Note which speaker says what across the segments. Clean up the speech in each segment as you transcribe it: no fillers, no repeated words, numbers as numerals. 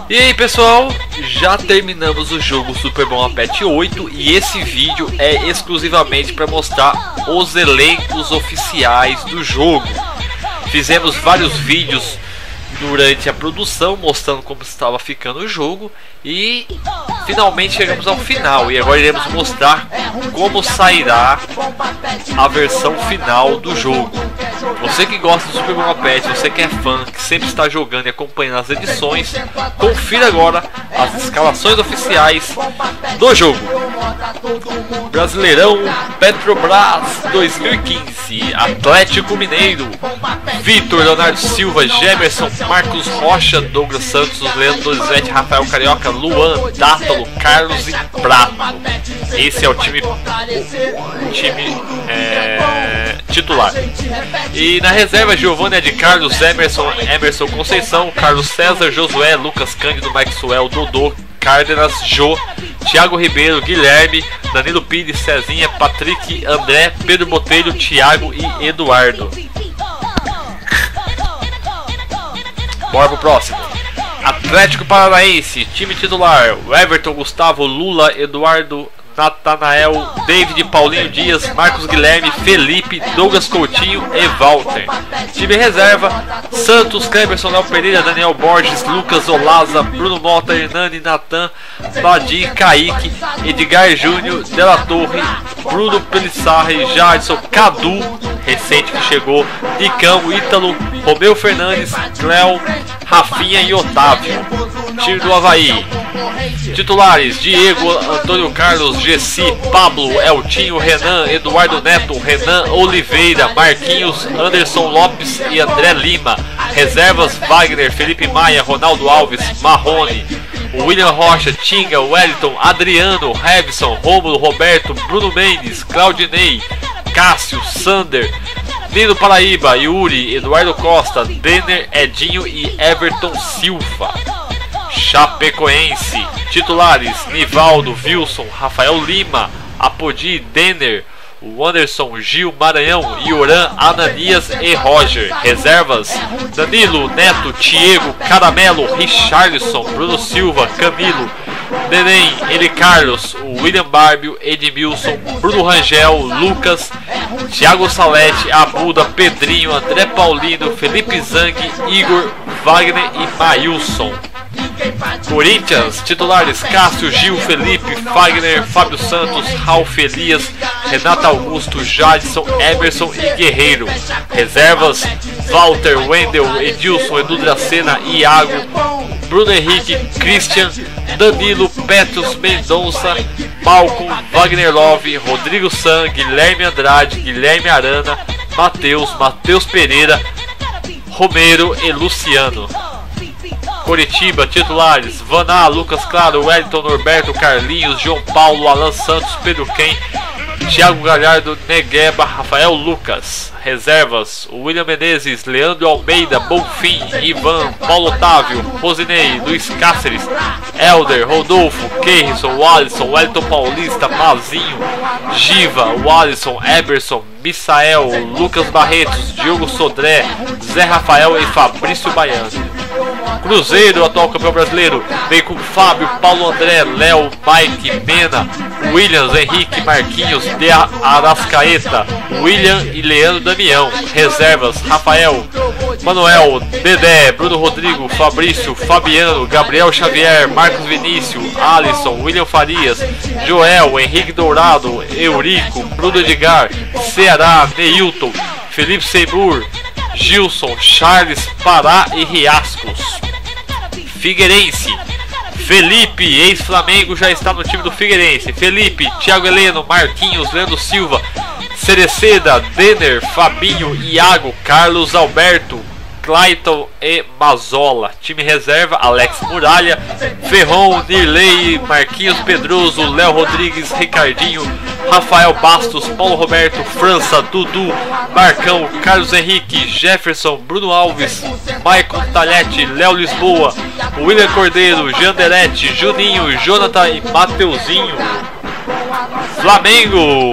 Speaker 1: E aí pessoal, já terminamos o jogo Super Bomba Pet 8 e esse vídeo é exclusivamente para mostrar os elencos oficiais do jogo. Fizemos vários vídeos durante a produção mostrando como estava ficando o jogo e finalmente chegamos ao final, e agora iremos mostrar como sairá a versão final do jogo. Você que gosta do Super Bomba Pet, você que é fã, que sempre está jogando e acompanhando as edições, confira agora as escalações oficiais do jogo. Brasileirão Petrobras 2015, Atlético Mineiro, Vitor, Leonardo Silva, Gemerson, Marcos Rocha, Douglas Santos, Leandro Donizete, Rafael Carioca, Luan, Dátalo, Carlos e Prato. Esse é o time titular. E na reserva, Giovanni de Carlos, Emerson Conceição, Carlos César, Josué, Lucas Cândido, Maxwell, Dodô, Cárdenas, Jô, Thiago Ribeiro, Guilherme, Danilo Pires, Cezinha, Patrick, André, Pedro Botelho, Thiago e Eduardo. Bora pro próximo. Atlético Paranaense, time titular: Everton, Gustavo, Lula, Eduardo, Natanael, David, Paulinho Dias, Marcos Guilherme, Felipe, Douglas Coutinho e Walter. Time reserva: Santos, Cleberson, Léo Pereira, Daniel Borges, Lucas Olaza, Bruno Mota, Hernani, Natan, Badi, Kaique, Edgar Júnior, Della Torre, Bruno Pelissarri, Jadson, Cadu, recente que chegou, Nicão, Ítalo, Romeu Fernandes, Cléo, Rafinha e Otávio. Time do Avaí: titulares: Diego, Antônio Carlos, Gessi, Pablo, Eltinho, Renan, Eduardo Neto, Renan Oliveira, Marquinhos, Anderson Lopes e André Lima. Reservas: Wagner, Felipe Maia, Ronaldo Alves, Marrone, William Rocha, Tinga, Wellington, Adriano, Revson, Rômulo, Roberto, Bruno Mendes, Claudinei, Cássio, Sander, Nino Paraíba, Yuri, Eduardo Costa, Denner, Edinho e Everton Silva. Chapecoense: titulares: Nivaldo, Wilson, Rafael Lima, Apodi, Denner, Wanderson, Gil, Maranhão, Ioran, Ananias e Roger. Reservas: Danilo, Neto, Diego, Caramelo, Richarlison, Bruno Silva, Camilo, Neném, Eli Carlos, William Barbio, Edmilson, Bruno Rangel, Lucas, Thiago Salete, Abuda, Pedrinho, André Paulino, Felipe Zang, Igor, Wagner e Mailson. Corinthians: titulares: Cássio, Gil, Felipe, Fagner, Fábio Santos, Ralf Elias, Renato Augusto, Jadson, Emerson e Guerreiro. Reservas: Walter, Wendel, Edilson, Edu Dracena, Iago, Bruno Henrique, Christian, Danilo, Petros, Mendonça, Malcolm, Wagner Love, Rodrigo San, Guilherme Andrade, Guilherme Arana, Matheus Pereira, Romero e Luciano. Coritiba: titulares: Vaná, Lucas Claro, Wellington, Norberto, Carlinhos, João Paulo, Alan Santos, Pedro Quem, Thiago Galhardo, Negueba, Rafael Lucas. Reservas: William Menezes, Leandro Almeida, Bonfim, Ivan, Paulo Otávio, Rosinei, Luiz Cáceres, Helder, Rodolfo, Keirson, Wallison, Wellington Paulista, Mazinho, Giva, Wallison, Eberson, Misael, Lucas Barretos, Diogo Sodré, Zé Rafael e Fabrício Baiano. Cruzeiro, atual campeão brasileiro, vem com Fábio, Paulo André, Léo, Mike, Mena, Williams, Henrique, Marquinhos, De Arrascaeta, William e Leandro Damião. Reservas: Rafael, Manuel, Dedé, Bruno Rodrigo, Fabrício, Fabiano, Gabriel Xavier, Marcos Vinícius, Alisson, William Farias, Joel, Henrique Dourado, Eurico, Bruno Edgar, Ceará, Neilton, Felipe Seymour, Gilson, Charles, Pará e Riascos. Figueirense: Felipe, ex-Flamengo, já está no time do Figueirense. Felipe, Thiago Heleno, Marquinhos, Leandro Silva, Cereceda, Denner, Fabinho, Iago, Carlos Alberto, Clayton e Mazola. Time reserva: Alex Muralha, Ferron, Nirley, Marquinhos Pedroso, Léo Rodrigues, Ricardinho, Rafael Bastos, Paulo Roberto, França, Dudu, Marcão, Carlos Henrique, Jefferson, Bruno Alves, Maicon Talhete, Léo Lisboa, William Cordeiro, Janderete, Juninho, Jonathan e Mateuzinho. Flamengo: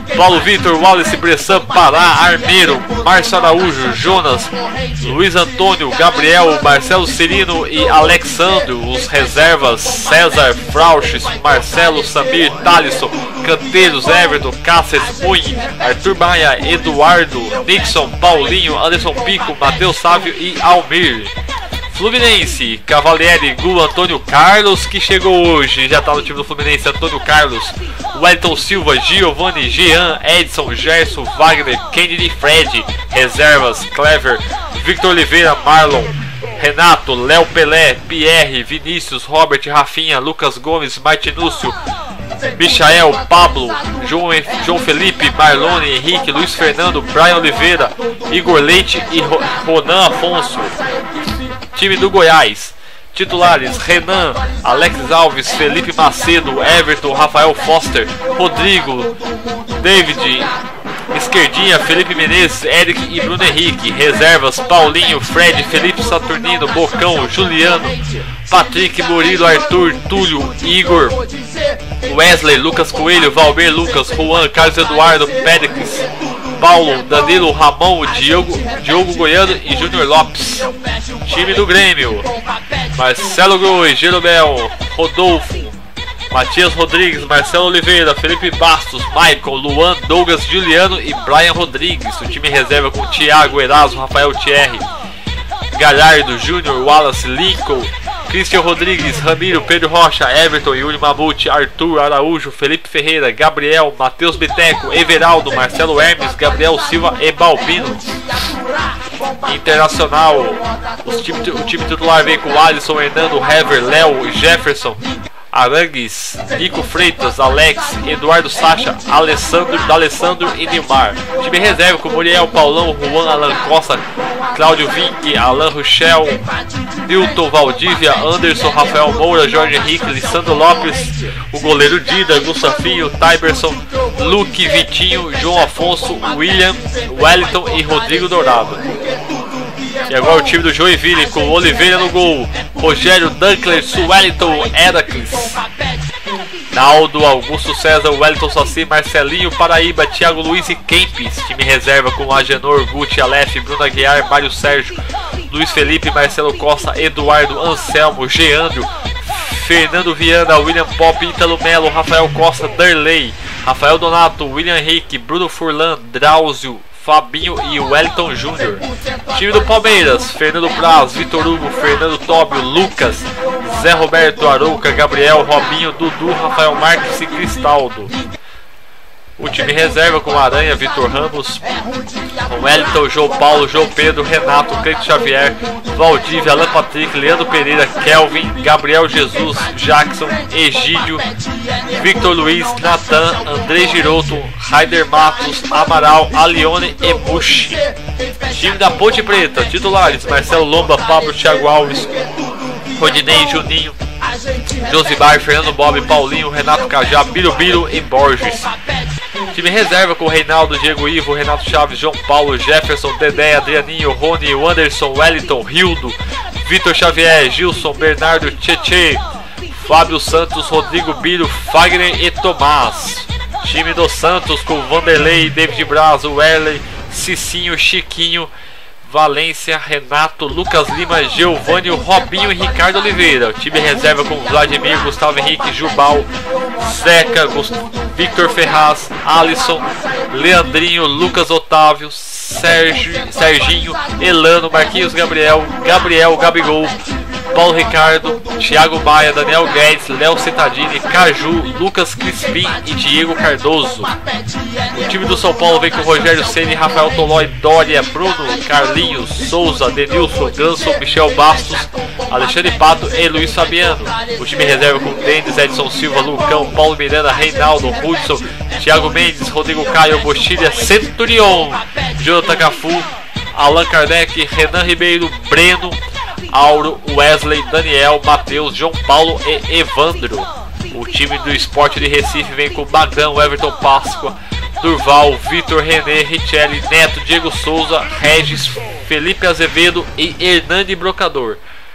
Speaker 1: Paulo Vitor, Wallace, Bressan, Pará, Armeiro, Márcio Araújo, Jonas, Luiz Antônio, Gabriel, Marcelo Cirino e Alexandro. Os reservas: César, Frauches, Marcelo, Samir, Thalisson, Canteiros, Everton, Cáceres, Mui, Arthur Maia, Eduardo, Nixon, Paulinho, Anderson Pico, Matheus Sávio e Almir. Fluminense: Cavalieri, Gu, Antônio Carlos, que chegou hoje, já está no time do Fluminense. Antônio Carlos, Wellington Silva, Giovanni, Jean, Edson, Gerson, Wagner, Kennedy, Fred. Reservas: Clever, Victor Oliveira, Marlon, Renato, Léo Pelé, Pierre, Vinícius, Robert, Rafinha, Lucas Gomes, Martinúcio, Michael, Pablo, João Felipe, Marlone, Henrique, Luiz Fernando, Brian Oliveira, Igor Leite e Ronan Afonso. Time do Goiás: titulares: Renan, Alex Alves, Felipe Macedo, Everton, Rafael Foster, Rodrigo, David, esquerdinha, Felipe Menezes, Eric e Bruno Henrique. Reservas: Paulinho, Fred, Felipe Saturnino, Bocão, Juliano, Patrick, Murilo, Arthur, Túlio, Igor, Wesley, Lucas Coelho, Valber, Lucas, Juan, Carlos Eduardo, Péricles, Paulo, Danilo, Ramon, Diogo Goiano e Júnior Lopes. Time do Grêmio: Marcelo Groi, Jeromel, Rodolfo, Matias Rodrigues, Marcelo Oliveira, Felipe Bastos, Michael, Luan, Douglas, Juliano e Brian Rodrigues. O time reserva com Thiago, Eraso, Rafael Thierry, Galhardo, Júnior, Wallace, Lincoln, Christian Rodrigues, Ramiro, Pedro Rocha, Everton, Yuri Mamute, Arthur Araújo, Felipe Ferreira, Gabriel, Matheus Beteco, Everaldo, Marcelo Hermes, Gabriel Silva e Balbino. Internacional: o time titular vem com Alisson, Hernando, Hever, Léo, Jefferson, Arangues, Nico Freitas, Alex, Eduardo Sacha, D'Alessandro e Neymar. Time reserva com Muriel, Paulão, Juan, Alan Costa, Cláudio Vinck, Alan Rochel, Newton, Valdívia, Anderson, Rafael Moura, Jorge Henrique, Lissandro Lopes, o goleiro Dida, Gustafinho, Tyberson, Luke, Vitinho, João Afonso, William, Wellington e Rodrigo Dourado. E agora o time do Joinville com Oliveira no gol, Rogério, Dunkler, Suwellington, Heracles, Naldo, Augusto César, Wellington Saci, Marcelinho, Paraíba, Thiago Luiz e Kempis. Time reserva com Agenor, Guti, Aleph, Bruno Aguiar, Mário Sérgio, Luiz Felipe, Marcelo Costa, Eduardo, Anselmo, Geandro, Fernando Viana, William Pop, Ítalo Melo, Rafael Costa, Darley, Rafael Donato, William Henrique, Bruno Furlan, Drauzio, Fabinho e Wellington Júnior. Time do Palmeiras: Fernando Praz, Vitor Hugo, Fernando Tóbio, Lucas, Zé Roberto, Arouca, Gabriel, Robinho, Dudu, Rafael Marques e Cristaldo. O time reserva com Aranha, Vitor Ramos, Wellington, João Paulo, João Pedro, Renato, Cleito Xavier, Valdívia, Alan Patrick, Leandro Pereira, Kelvin, Gabriel Jesus, Jackson, Egídio, Victor Luiz, Natan, André Giroto, Raider Matos, Amaral, Alione e Bush. Time da Ponte Preta: titulares: Marcelo Lomba, Pablo, Thiago Alves, Rodinei, Juninho, Josimar, Fernando Bob, Paulinho, Renato Cajá, Birubiru e Borges. Time reserva com Reinaldo, Diego Ivo, Renato Chaves, João Paulo, Jefferson, Dedé, Adrianinho, Rony, Wanderson, Wellington, Rildo, Vitor Xavier, Gilson, Bernardo, Tchê, Fábio Santos, Rodrigo Biro, Fagner e Tomás. Time do Santos com Vanderlei, David Braz, Werley, Cicinho, Chiquinho, Valência, Renato, Lucas Lima, Giovanni, Robinho e Ricardo Oliveira. O time reserva com Vladimir, Gustavo Henrique, Jubal, Zeca, Victor Ferraz, Alisson, Leandrinho, Lucas Otávio, Serginho, Elano, Marquinhos Gabriel, Gabigol, Paulo Ricardo, Thiago Maia, Daniel Guedes, Léo Cittadini, Caju, Lucas Crispim e Diego Cardoso. O time do São Paulo vem com Rogério Ceni, Rafael Tolói, Dória, Bruno, Carlinhos, Souza, Denilson, Ganso, Michel Bastos, Alexandre Pato e Luiz Fabiano. O time reserva com Denis, Edson Silva, Lucão, Paulo Miranda, Reinaldo, Hudson, Thiago Mendes, Rodrigo Caio, Bochilha, Centurion, Jonathan Cafu, Allan Kardec, Renan Ribeiro, Breno, Auro, Wesley, Daniel, Matheus, João Paulo e Evandro. O time do Sport de Recife vem com Magrão, Everton Páscoa, Durval, Vitor, René, Richelli, Neto, Diego Souza, Regis, Felipe Azevedo e Hernani Brocador.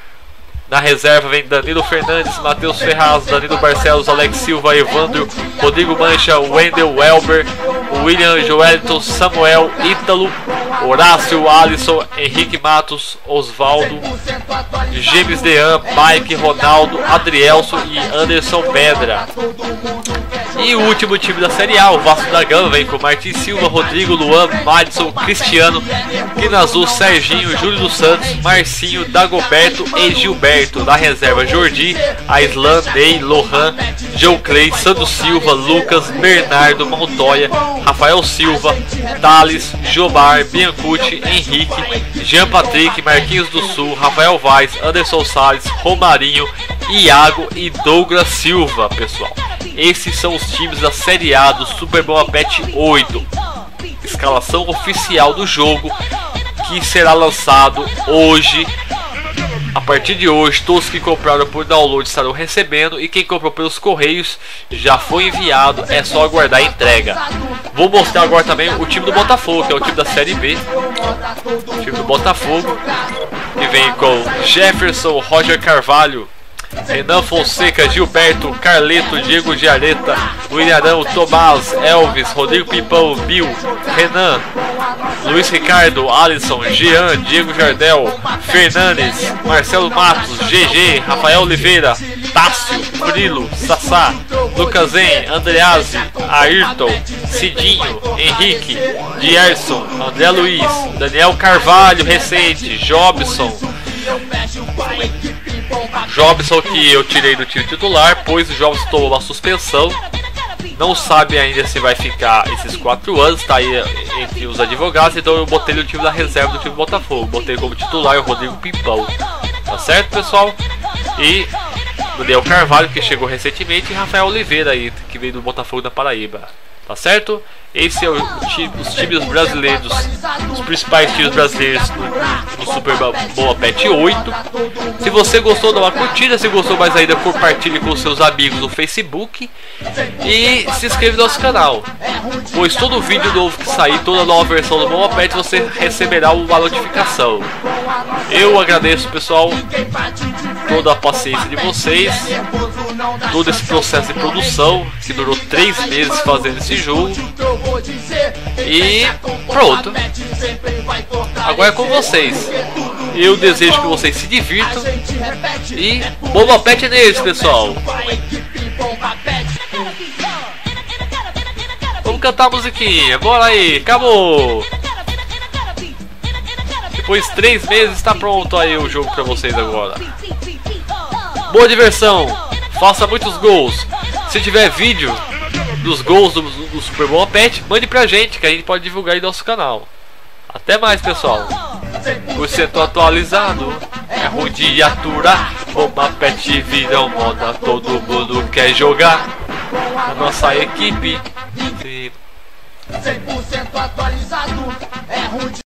Speaker 1: Na reserva vem Danilo Fernandes, Matheus Ferraz, Danilo Barcelos, Alex Silva, Evandro, Rodrigo Mancha, Wendel Welber, William, Joelito, Samuel, Ítalo, Horácio, Alisson, Henrique Matos, Osvaldo, James Dean, Mike, Ronaldo, Adrielson e Anderson Pedra. E o último time da Série A, o Vasco da Gama, vem com Martin Silva, Rodrigo, Luan, Madison, Cristiano, Quinazul, Serginho, Júlio dos Santos, Marcinho, Dagoberto e Gilberto. Na reserva, Jordi, Aislan, Ney, Lohan, Joe Clay, Sandro Silva, Lucas, Bernardo, Montoya, Rafael Silva, Thales, Jomar, Biancucci, Henrique, Jean Patrick, Marquinhos do Sul, Rafael Vaz, Anderson Salles, Romarinho, Iago e Douglas Silva, pessoal. Esses são os times da Série A do Super Bowl Patch 8. Escalação oficial do jogo, que será lançado hoje. A partir de hoje, todos que compraram por download estarão recebendo, e quem comprou pelos correios já foi enviado, é só aguardar a entrega. Vou mostrar agora também o time do Botafogo, que é o time da Série B. O time do Botafogo, que vem com Jefferson, Roger Carvalho, Renan Fonseca, Gilberto, Carleto, Diego Giareta, William Arão, Tomás, Elvis, Rodrigo Pipão, Bill, Renan, Luiz Ricardo, Alisson, Jean, Diego Jardel, Fernandes, Marcelo Matos, GG, Rafael Oliveira, Tássio, Murilo, Sassá, Lucasen, Andreazzi, Ayrton, Cidinho, Henrique, Dierson, André Luiz, Daniel Carvalho, recente, Jobson, que eu tirei do time titular, pois o Jobson tomou uma suspensão. Não sabe ainda se vai ficar esses 4 anos, tá aí entre os advogados, então eu botei no time da reserva do time do Botafogo. Botei como titular o Rodrigo Pimpão. Tá certo, pessoal? E Daniel Carvalho, que chegou recentemente, e Rafael Oliveira aí, que veio do Botafogo da Paraíba. Tá certo? Esse é os times brasileiros, os principais times brasileiros no Super Bowl Patch 8. Se você gostou, dá uma curtida. Se gostou mais ainda, compartilhe com seus amigos no Facebook. E se inscreva no nosso canal, pois todo vídeo novo que sair, toda nova versão do Bowl Patch, você receberá uma notificação. Eu agradeço, pessoal, toda a paciência de vocês, todo esse processo de produção que durou 3 meses fazendo esse jogo. E pronto, agora é com vocês. Eu desejo que vocês se divirtam e Boba Pet neles, pessoal. Vamos cantar a musiquinha, bora aí, acabou. Depois de 3 meses está pronto aí o jogo pra vocês agora. Boa diversão, faça muitos gols. Se tiver vídeo dos gols do Super Bowl Patch, mande pra gente, que a gente pode divulgar aí no nosso canal. Até mais, pessoal. 100% atualizado, é ruim de aturar. Boba Pet virão moda, todo mundo quer jogar. A nossa equipe 100% atualizado, é ruim de